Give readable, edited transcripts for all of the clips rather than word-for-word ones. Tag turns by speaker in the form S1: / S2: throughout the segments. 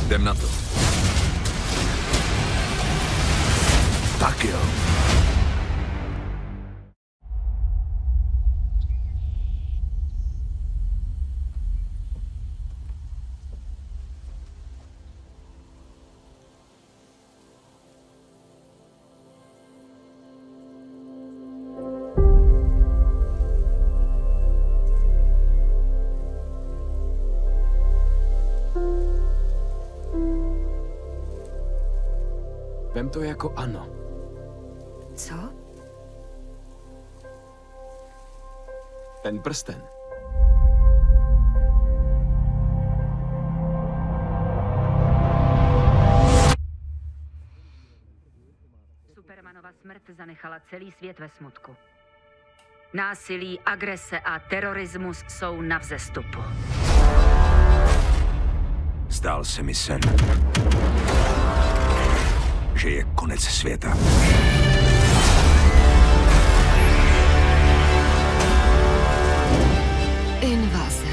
S1: Jdem na to.
S2: Tak jo.
S1: Vem to jako ano.
S3: Co?
S1: Ten prsten.
S3: Supermanova smrt zanechala celý svět ve smutku. Násilí, agrese a terorismus jsou na vzestupu.
S2: Zdál se mi sen, že je konec světa.
S3: Invaze.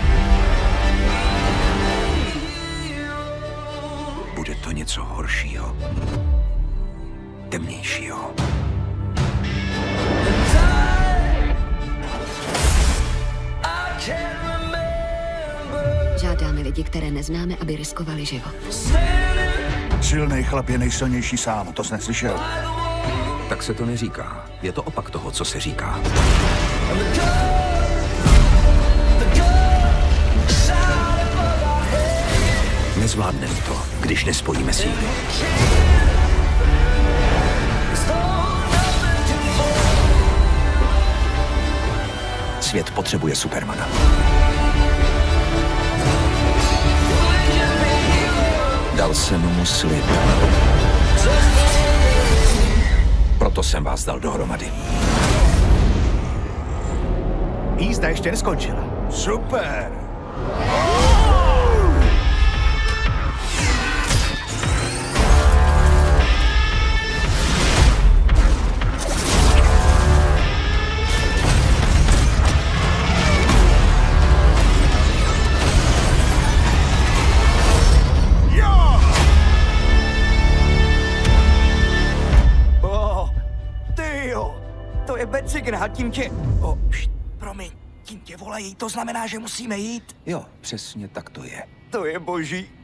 S2: Bude to něco horšího, temnějšího.
S3: Žádáme lidi, které neznáme, aby riskovali život.
S4: Silný chlap je nejsilnější sám, to jsi neslyšel.
S2: Tak se to neříká. Je to opak toho, co se říká. Nezvládneme to, když nespojíme síly. Svět potřebuje Supermana. Dal jsem mu slib. Proto jsem vás dal dohromady.
S4: Jízda ještě neskončila. Super!
S5: To je bad signál, tím tě... promiň, tím tě volají, to znamená, že musíme jít?
S2: Jo, přesně tak to je.
S5: To je boží.